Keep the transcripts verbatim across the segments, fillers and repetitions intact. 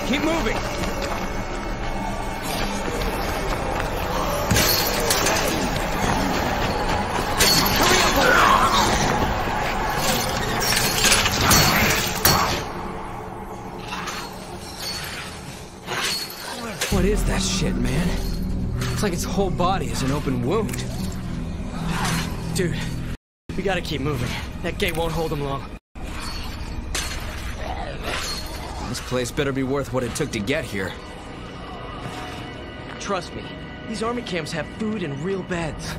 Keep moving! What is that shit, man? It's like its whole body is an open wound. Dude, we gotta keep moving. That gate won't hold him long. This place better be worth what it took to get here. Trust me, these army camps have food and real beds.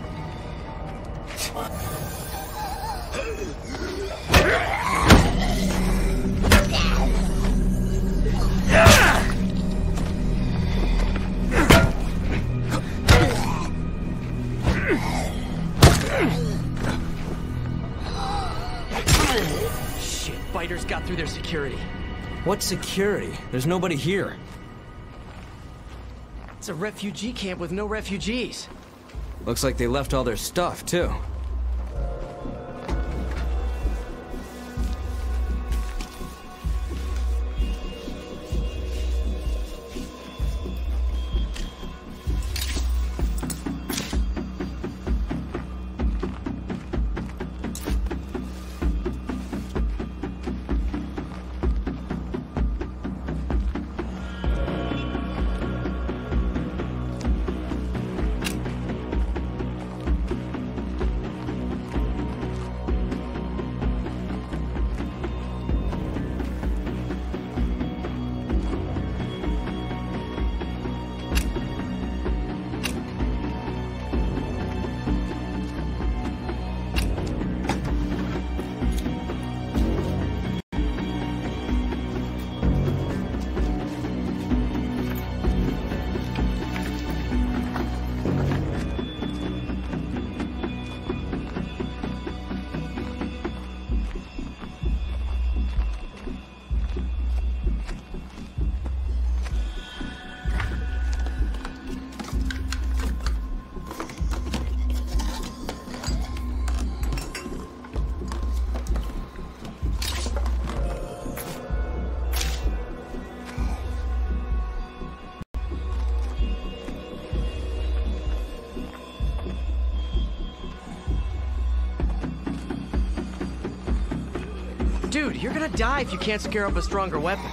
Shit, biters got through their security. What security? There's nobody here. It's a refugee camp with no refugees. Looks like they left all their stuff, too. Dude, you're gonna die if you can't scare up a stronger weapon.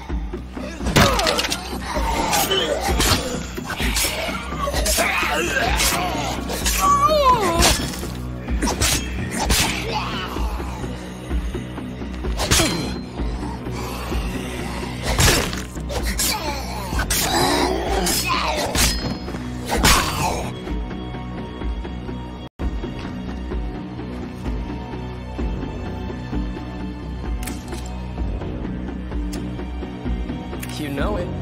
You know it.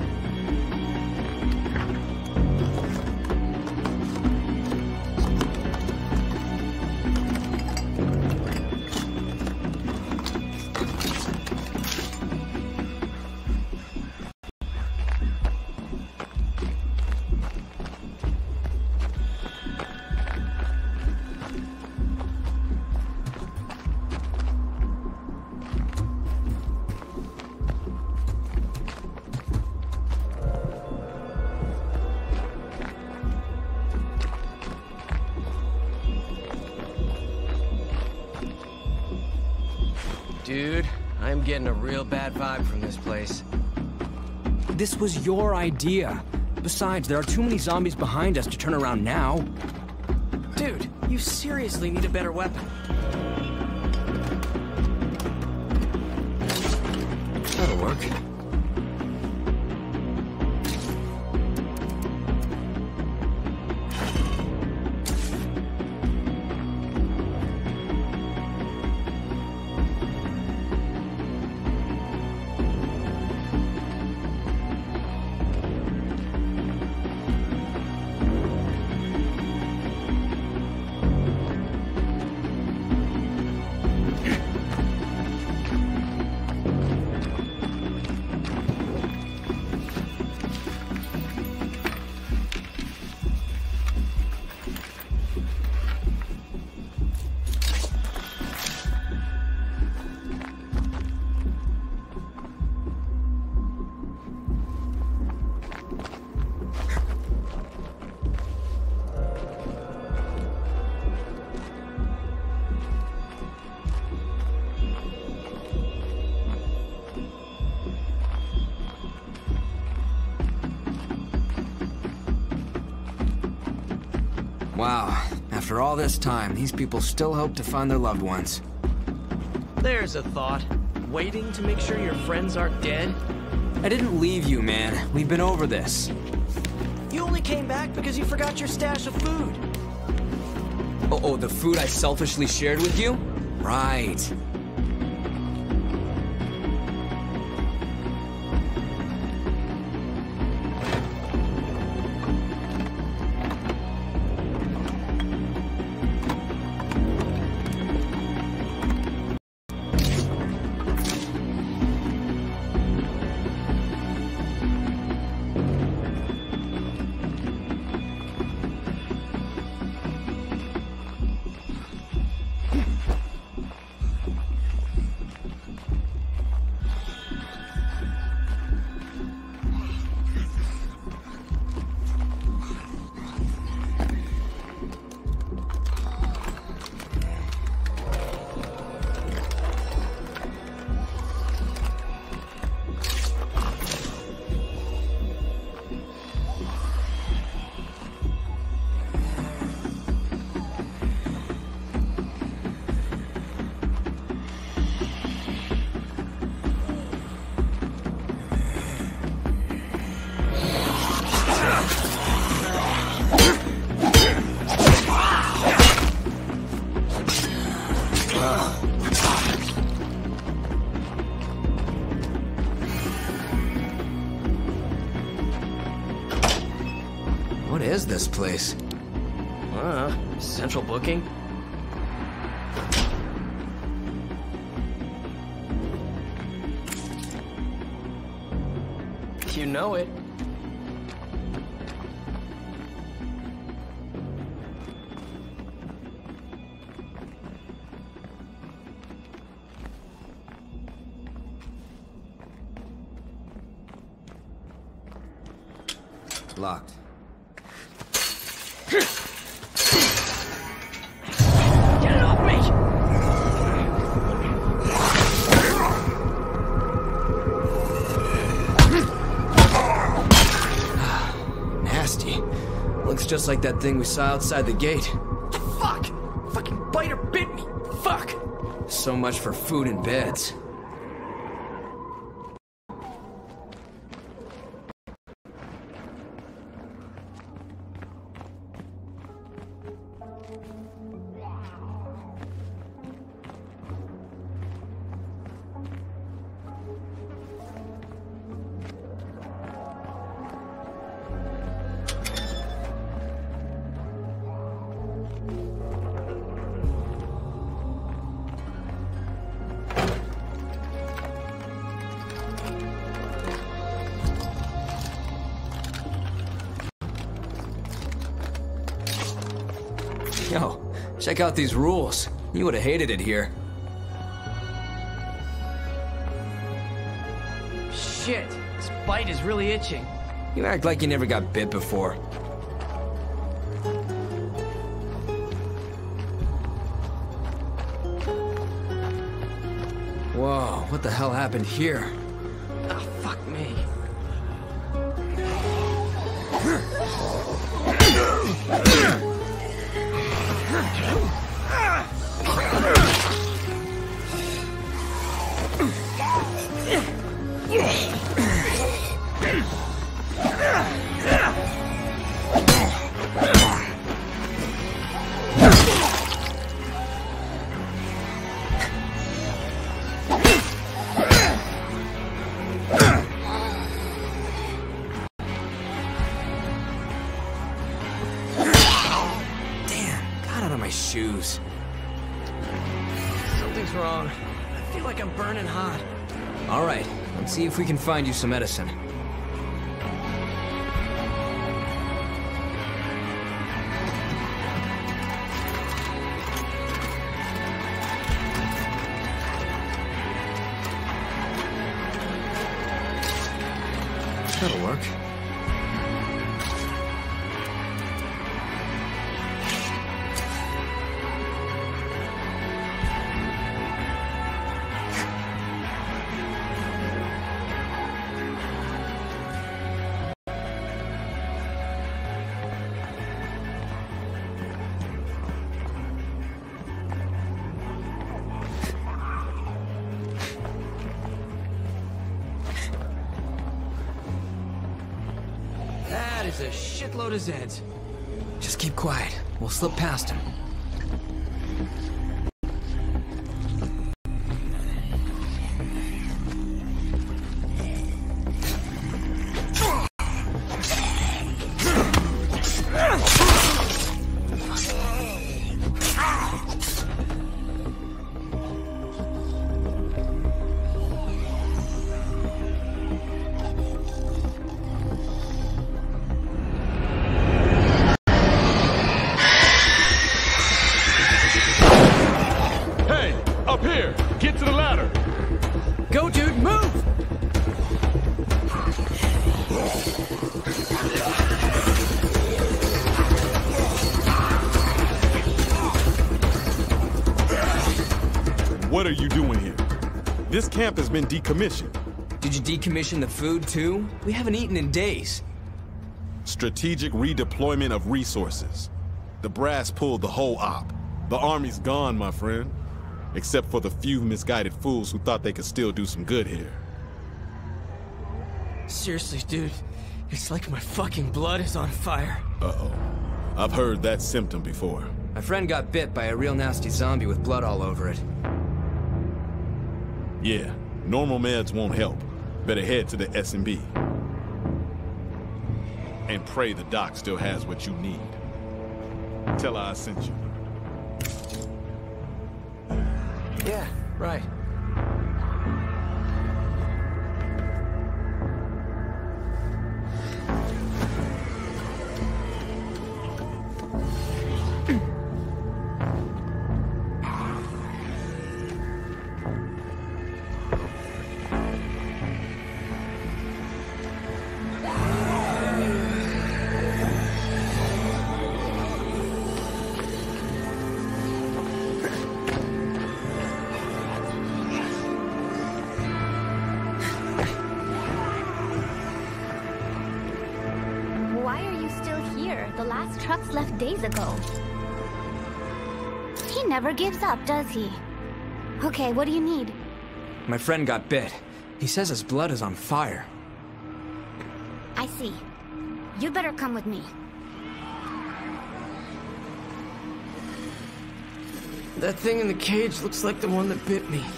Dude, I'm getting a real bad vibe from this place. This was your idea. Besides, there are too many zombies behind us to turn around now. Dude, you seriously need a better weapon. That'll work. Wow, after all this time, these people still hope to find their loved ones. There's a thought. Waiting to make sure your friends aren't dead? I didn't leave you, man. We've been over this. You only came back because you forgot your stash of food. Oh, oh, the food I selfishly shared with you? Right. What is this place? Uh, central booking? You know it. Locked. Get it off me! Nasty. Looks just like that thing we saw outside the gate. Fuck! Fucking biter bit me! Fuck! So much for food and beds. Yo, check out these rules. You would have hated it here. Shit, this bite is really itching. You act like you never got bit before. Whoa, what the hell happened here? Ah, fuck me. Shoes. Something's wrong. I feel like I'm burning hot. All right, let's see if we can find you some medicine. That'll work. is a shitload of Zeds. Just keep quiet. We'll slip past him. Go, dude, move! What are you doing here? This camp has been decommissioned. Did you decommission the food, too? We haven't eaten in days. Strategic redeployment of resources. The brass pulled the whole op. The army's gone, my friend. Except for the few misguided fools who thought they could still do some good here. Seriously, dude. It's like my fucking blood is on fire. Uh-oh. I've heard that symptom before. My friend got bit by a real nasty zombie with blood all over it. Yeah, normal meds won't help. Better head to the S M B. And pray the doc still has what you need. Tell her I sent you. Yeah, right. The last trucks left days ago. He never gives up, does he? Okay, what do you need? My friend got bit. He says his blood is on fire. I see. You'd better come with me. That thing in the cage looks like the one that bit me.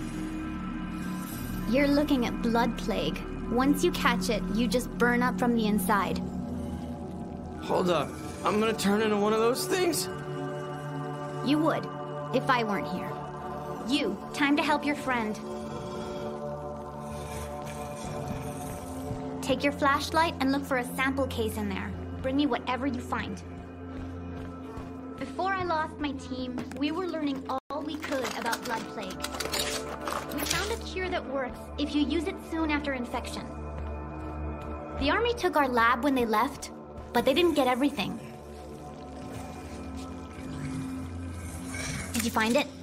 You're looking at blood plague. Once you catch it, you just burn up from the inside. Hold up. I'm gonna turn into one of those things? You would, if I weren't here. You, time to help your friend. Take your flashlight and look for a sample case in there. Bring me whatever you find. Before I lost my team, we were learning all we could about blood plague. We found a cure that works if you use it soon after infection. The army took our lab when they left, but they didn't get everything. Did you find it?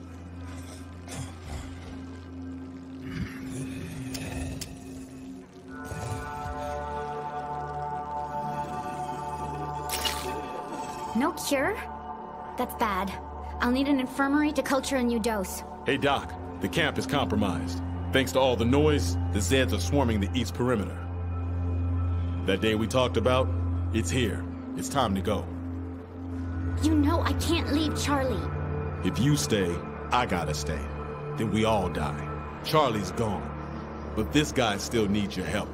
No cure? That's bad. I'll need an infirmary to culture a new dose. Hey, Doc. The camp is compromised. Thanks to all the noise, the Zeds are swarming the east perimeter. That day we talked about, it's here. It's time to go. You know I can't leave Charlie. If you stay, I gotta stay. Then we all die. Charlie's gone. But this guy still needs your help.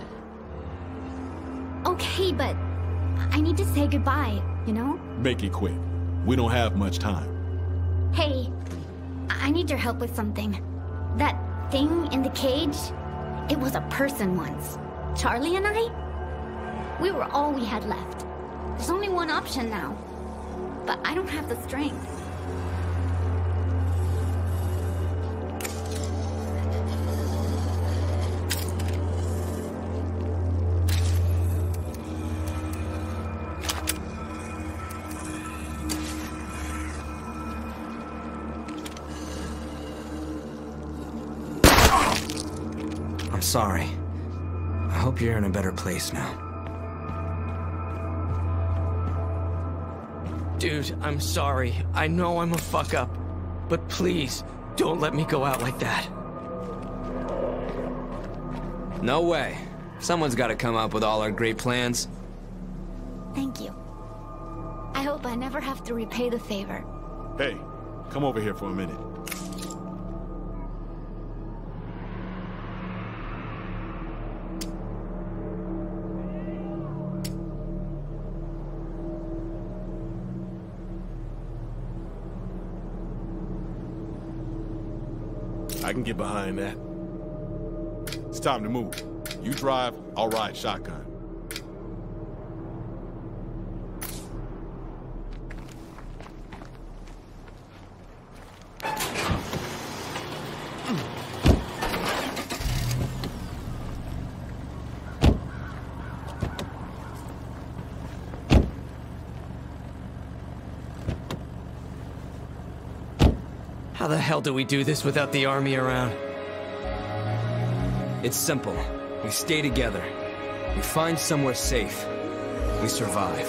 Okay, but I need to say goodbye, you know? Make it quick. We don't have much time. Hey, I need your help with something. That thing in the cage, it was a person once. Charlie and I? We were all we had left. There's only one option now. But I don't have the strength. I'm sorry. I hope you're in a better place now. Dude, I'm sorry. I know I'm a fuck up. But please, don't let me go out like that. No way. Someone's gotta come up with all our great plans. Thank you. I hope I never have to repay the favor. Hey, come over here for a minute. I can get behind that. It's time to move. You drive, I'll ride shotgun. How the hell do we do this without the army around? It's simple. We stay together. We find somewhere safe. We survive.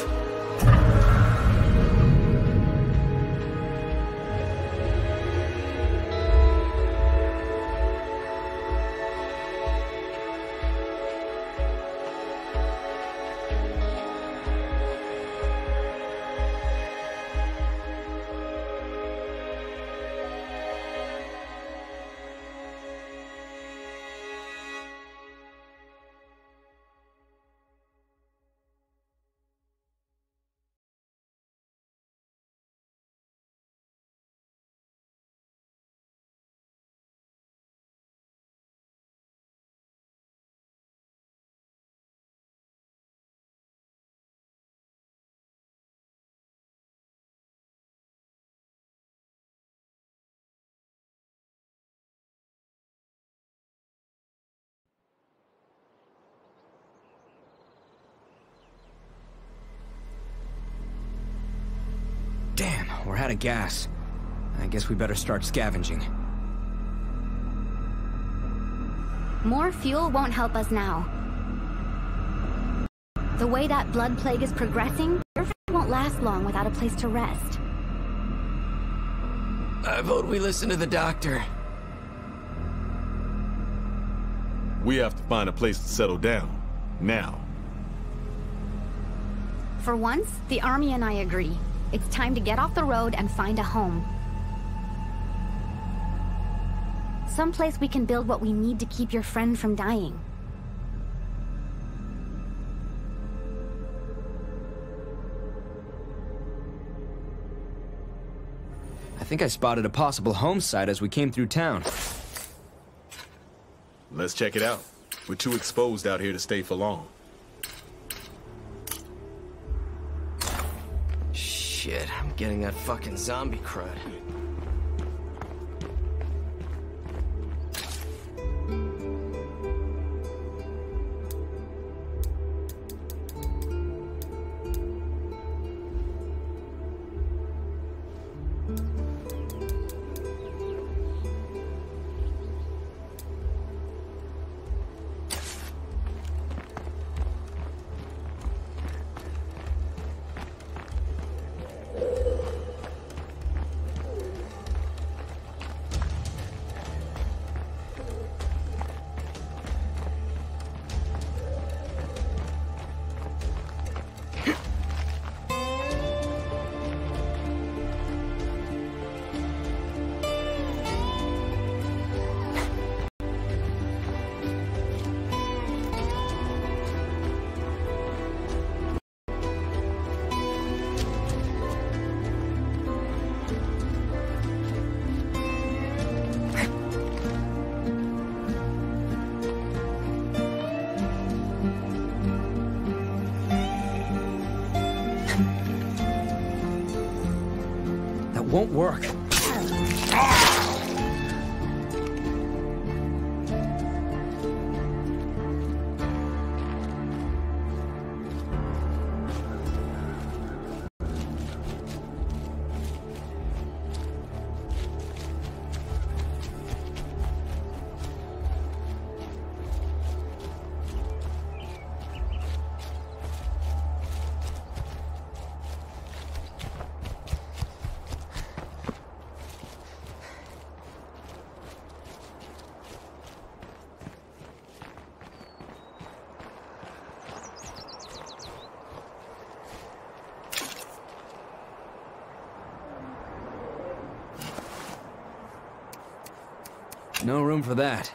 Damn, we're out of gas. I guess we better start scavenging. More fuel won't help us now. The way that blood plague is progressing, your friend won't last long without a place to rest. I vote we listen to the doctor. We have to find a place to settle down. Now. For once, the army and I agree. It's time to get off the road and find a home. Someplace we can build what we need to keep your friend from dying. I think I spotted a possible home site as we came through town. Let's check it out. We're too exposed out here to stay for long. Shit, I'm getting that fucking zombie crud. Won't work. No room for that.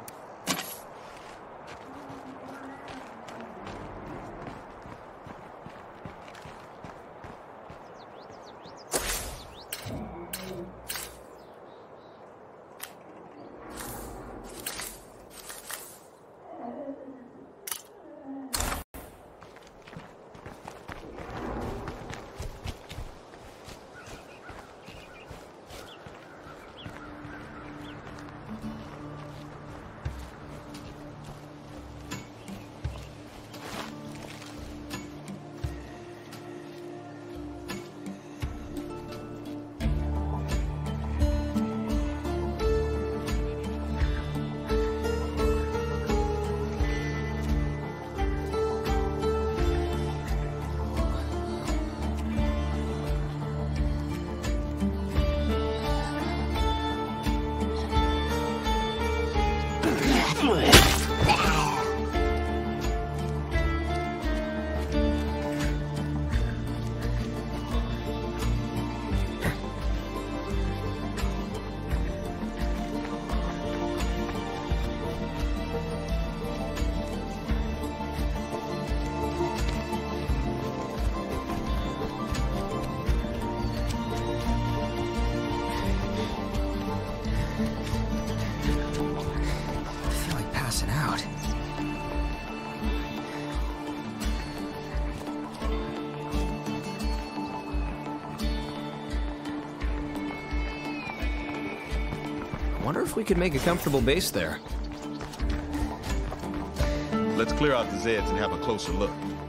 Wonder if we could make a comfortable base there. Let's clear out the Zeds and have a closer look.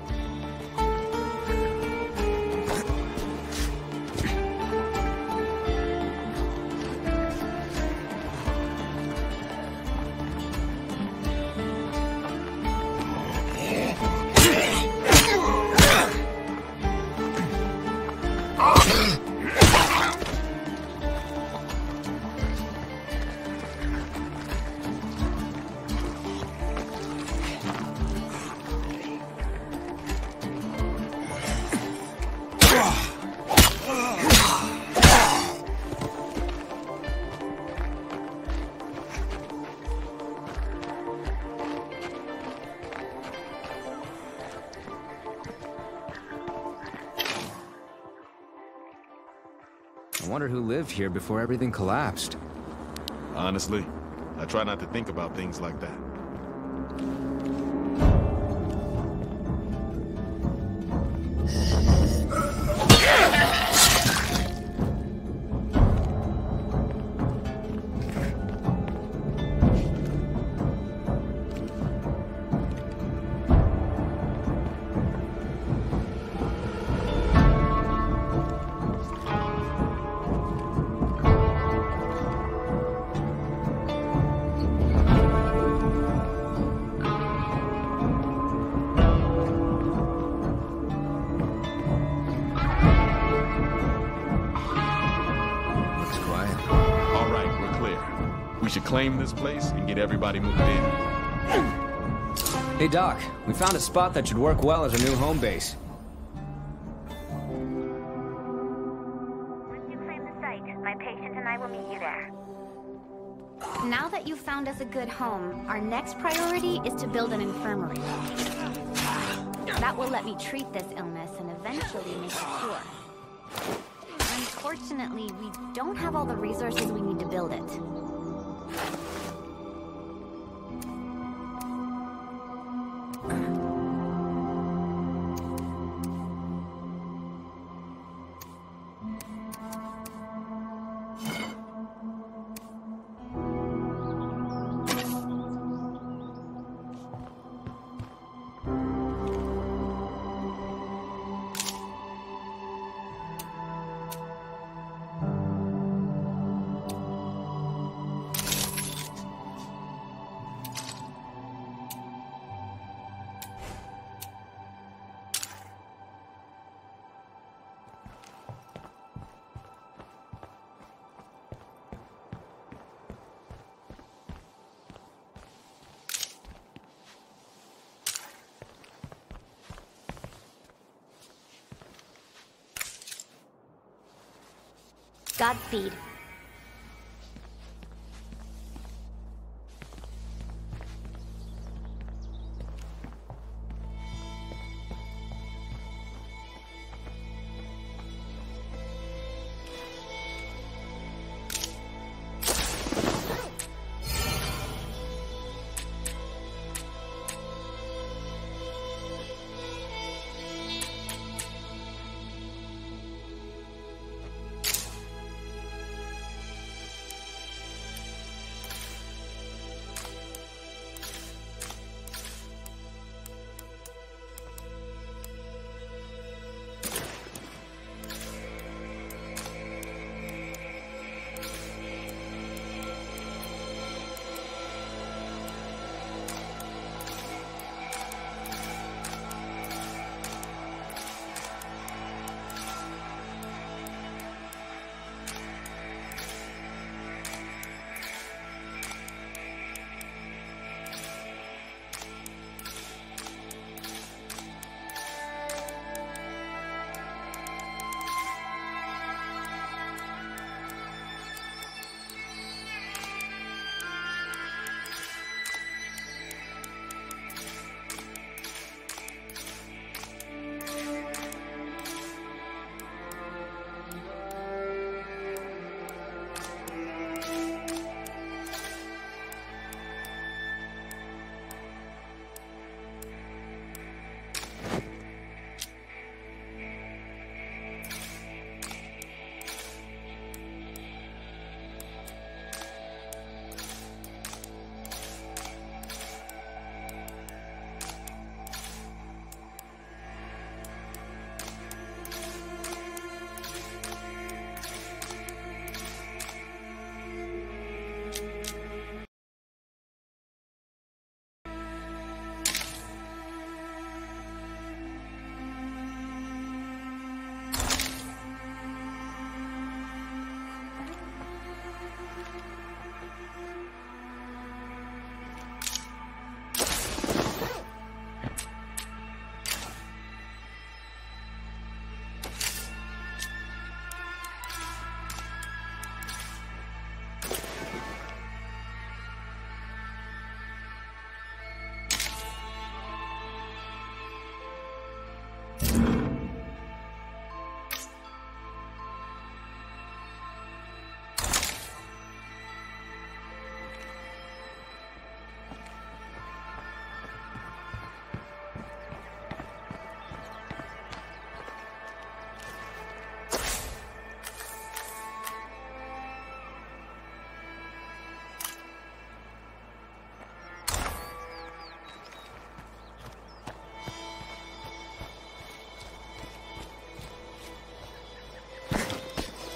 I wonder who lived here before everything collapsed. Honestly, I try not to think about things like that. We should claim this place and get everybody moved in. Hey Doc, we found a spot that should work well as our new home base. Once you claim the site, my patient and I will meet you there. Now that you've found us a good home, our next priority is to build an infirmary. That will let me treat this illness and eventually make a cure. Unfortunately, we don't have all the resources we need to build it. Godspeed.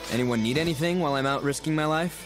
Anyone need anything while I'm out risking my life?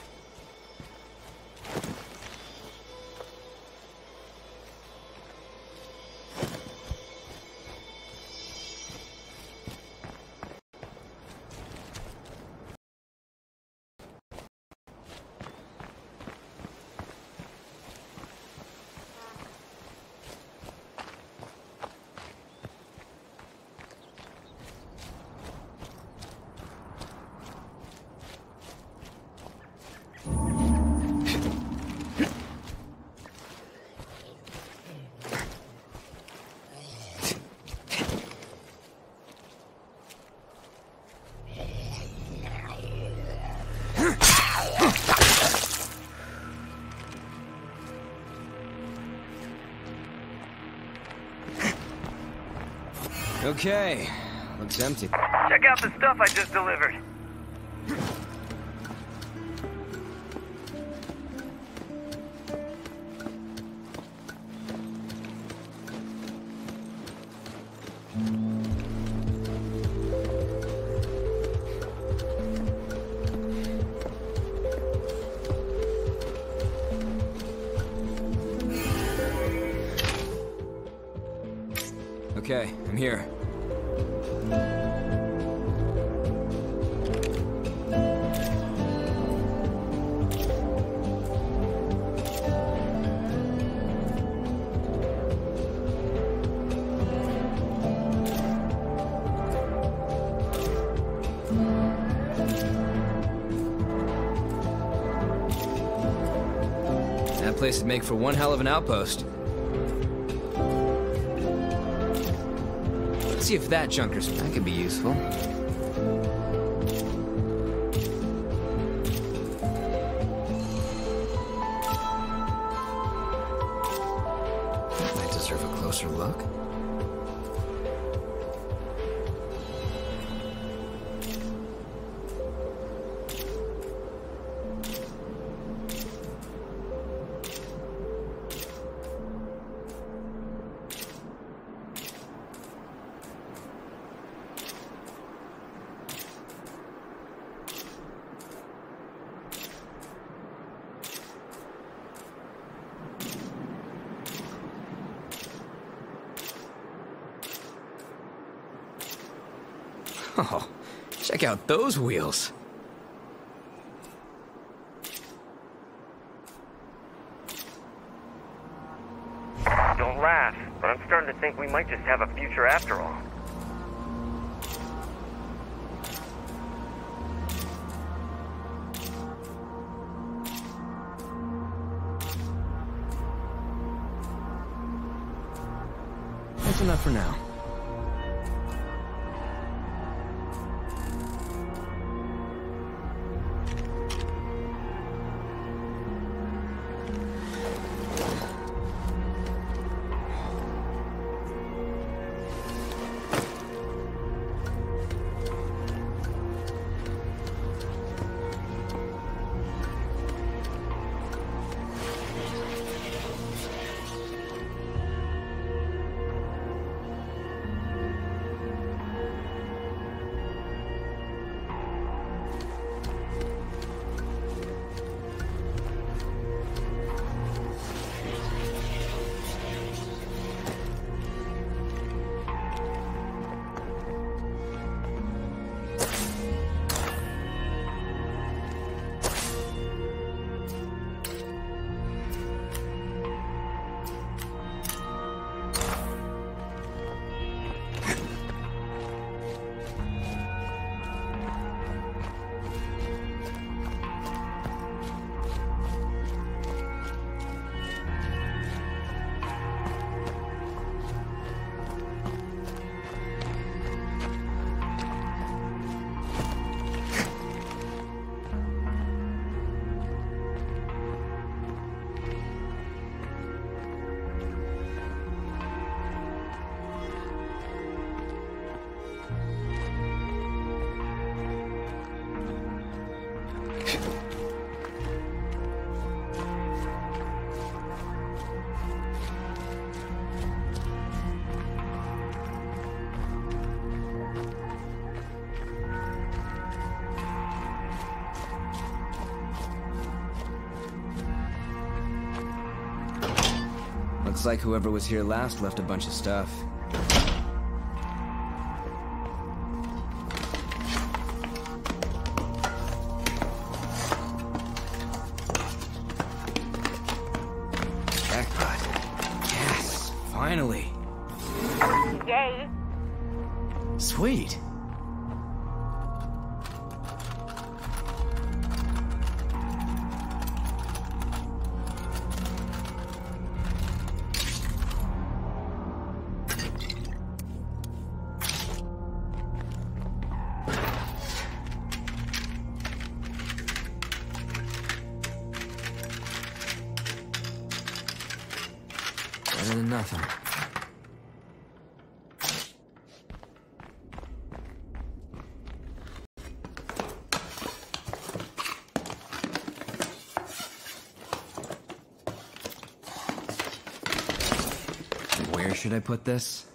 Okay, looks empty. Check out the stuff I just delivered. Okay, I'm here. That place would make for one hell of an outpost. Let's see if that junker's... That could be useful. That might deserve a closer look. Oh, check out those wheels. Don't laugh, but I'm starting to think we might just have a future after all. That's enough for now. Looks like whoever was here last left a bunch of stuff. Jackpot. Yes, finally. Yay. Sweet. Better than nothing. Where should I put this?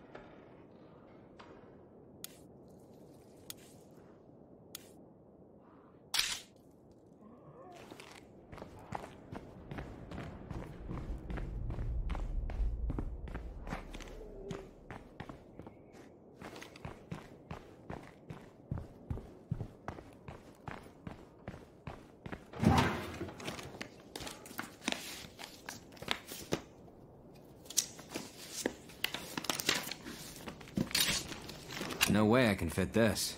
No way I can fit this.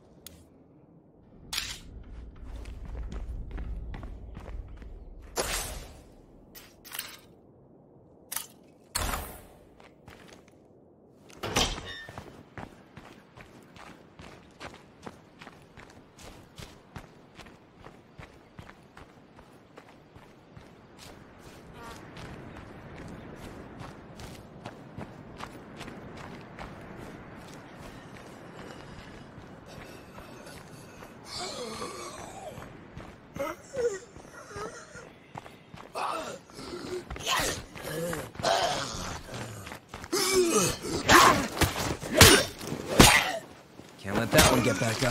Can't let that one get back up.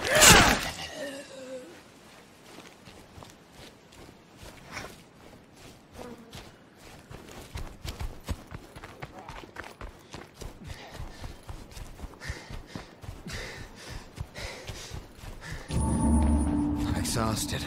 I'm exhausted.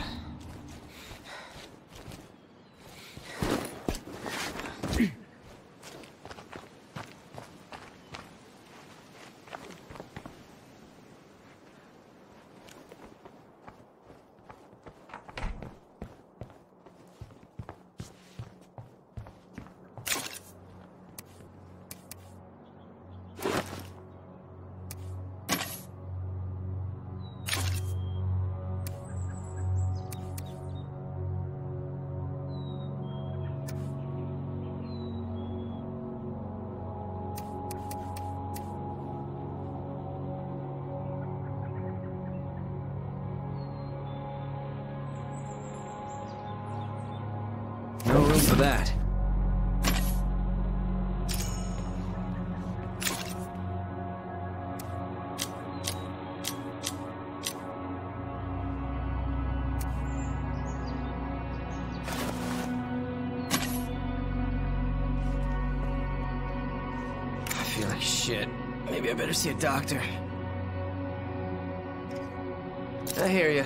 No room for that. I feel like shit. Maybe I better see a doctor. I hear ya.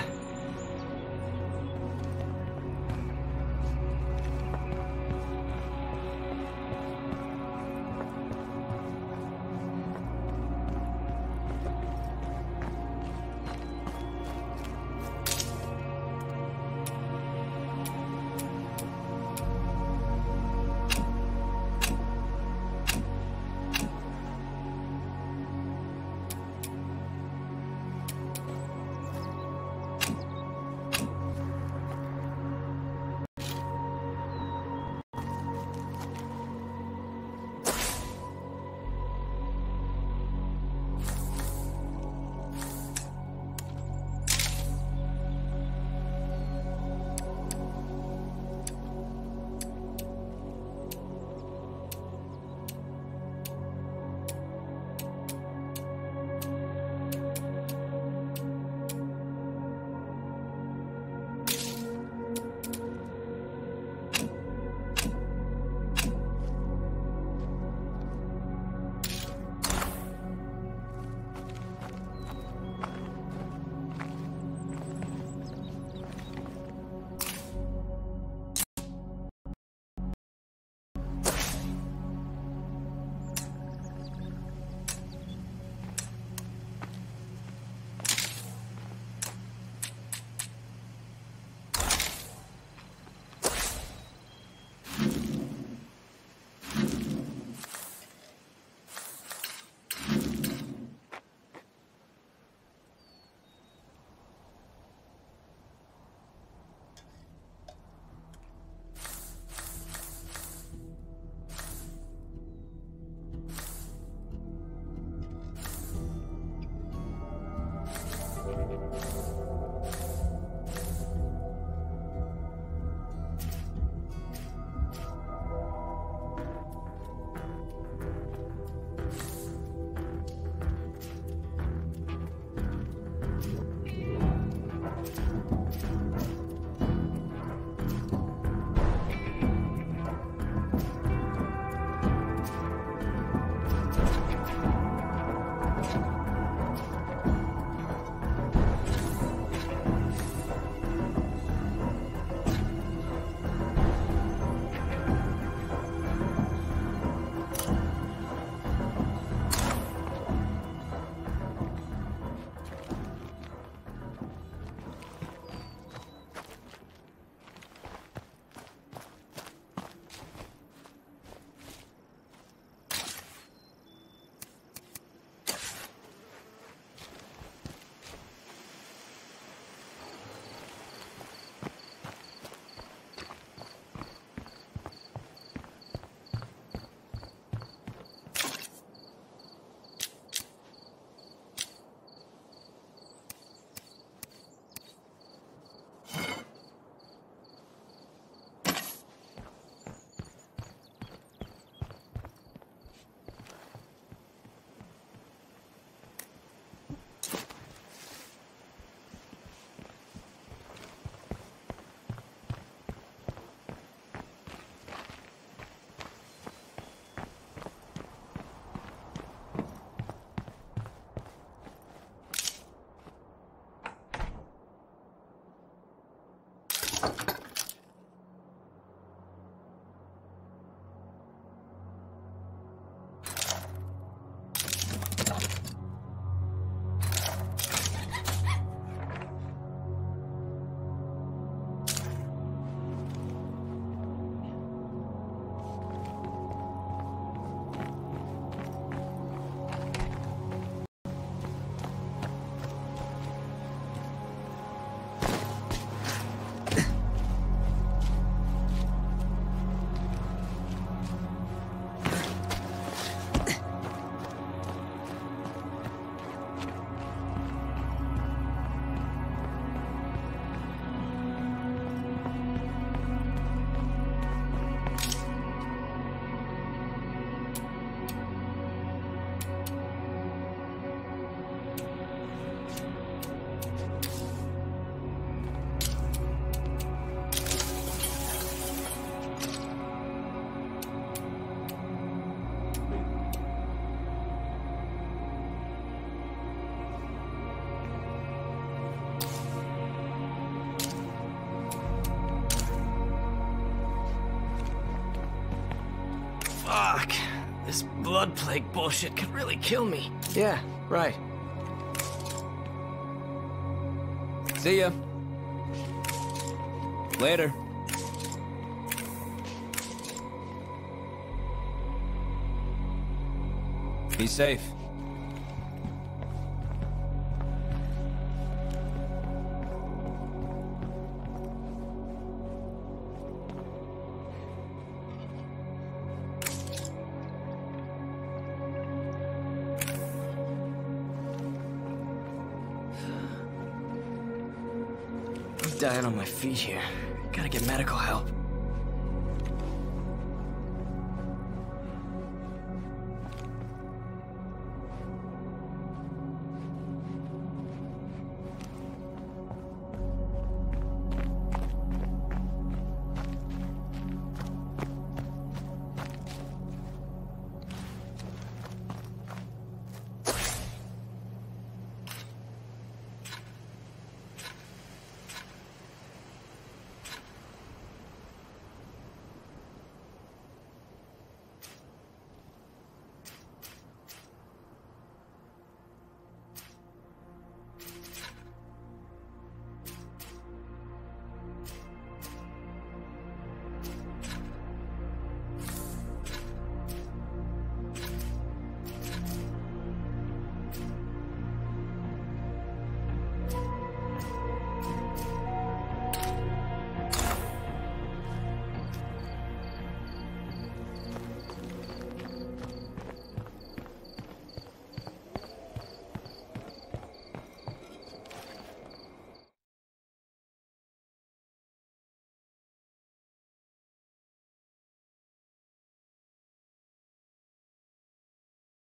This blood plague bullshit could really kill me. Yeah, right. See ya. Later. Be safe. I'm dying on my feet here. Gotta get medical help.